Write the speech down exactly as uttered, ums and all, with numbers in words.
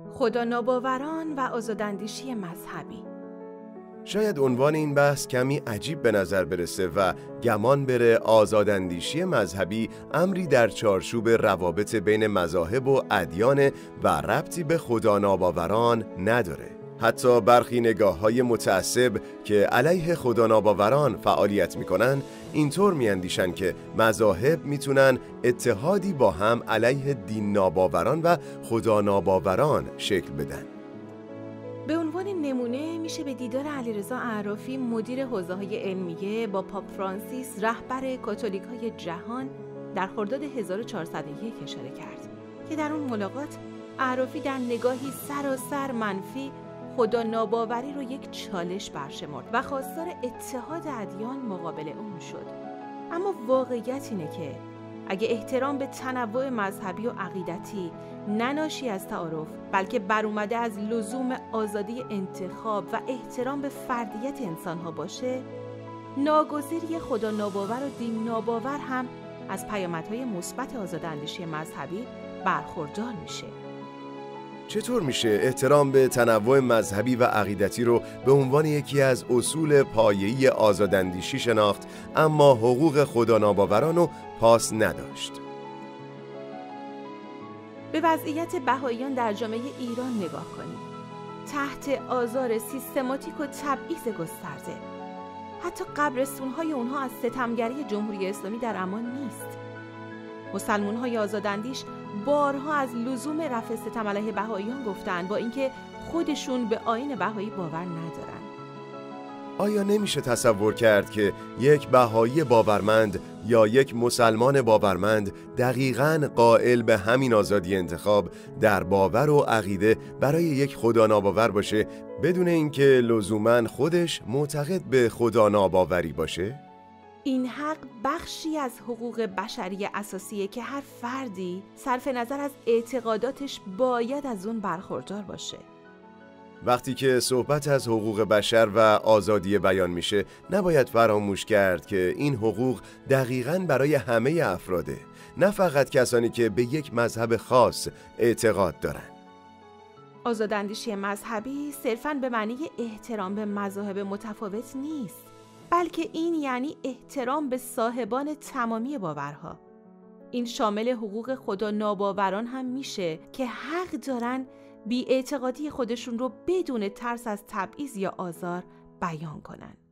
خدا ناباوران و آزاداندیشی مذهبی. شاید عنوان این بحث کمی عجیب به نظر برسه و گمان بره آزاداندیشی مذهبی امری در چارچوب روابط بین مذاهب و ادیان و ربطی به خدا ناباوران نداره. حتی برخی نگاه‌های متعصب که علیه خدا ناباوران فعالیت میکنن اینطور میاندیشن که مذاهب میتونن اتحادی با هم علیه دین ناباوران و خدا ناباوران شکل بدن. به عنوان نمونه میشه به دیدار علیرضا اعرافی مدیر حوزه‌های علمیه با پاپ فرانسیس رهبر کاتولیک‌های جهان در خرداد هزار و چهارصد و یک اشاره کرد که در اون ملاقات اعرافی در نگاهی سراسر منفی خدا ناباوری رو یک چالش برشمرد و خواستار اتحاد ادیان مقابل اون شد. اما واقعیت اینه که اگه احترام به تنوع مذهبی و عقیدتی نناشی از تعارف بلکه بر اومده از لزوم آزادی انتخاب و احترام به فردیت انسان‌ها باشه، ناگزیر خدا ناباور و دین ناباور هم از پیامدهای مثبت آزاداندیشی مذهبی برخوردار میشه. چطور میشه احترام به تنوع مذهبی و عقیدتی رو به عنوان یکی از اصول پایه‌ای آزاداندیشی شناخت اما حقوق خدا ناباوران رو پاس نداشت؟ به وضعیت بهائیان در جامعه ایران نگاه کنید. تحت آزار سیستماتیک و تبعیض گسترده. حتی قبرستون‌های اونها از ستمگری جمهوری اسلامی در امان نیست. مسلمان‌های آزاداندیش بارها از لزوم رفع ستم علیه بهائیان گفتن با اینکه خودشون به آیین بهایی باور ندارن. آیا نمیشه تصور کرد که یک بهایی باورمند یا یک مسلمان باورمند دقیقاً قائل به همین آزادی انتخاب در باور و عقیده برای یک خدا ناباور باشه بدون اینکه لزوماً خودش معتقد به خدا ناباوری باشه؟ این حق بخشی از حقوق بشری اساسیه که هر فردی صرف نظر از اعتقاداتش باید از اون برخوردار باشه. وقتی که صحبت از حقوق بشر و آزادی بیان میشه نباید فراموش کرد که این حقوق دقیقاً برای همه افراده، نه فقط کسانی که به یک مذهب خاص اعتقاد دارن. آزاداندیشی مذهبی صرفاً به معنی احترام به مذاهب متفاوت نیست، بلکه این یعنی احترام به صاحبان تمامی باورها. این شامل حقوق خدا ناباوران هم میشه که حق دارن بی اعتقادی خودشون رو بدون ترس از تبعیض یا آزار بیان کنن.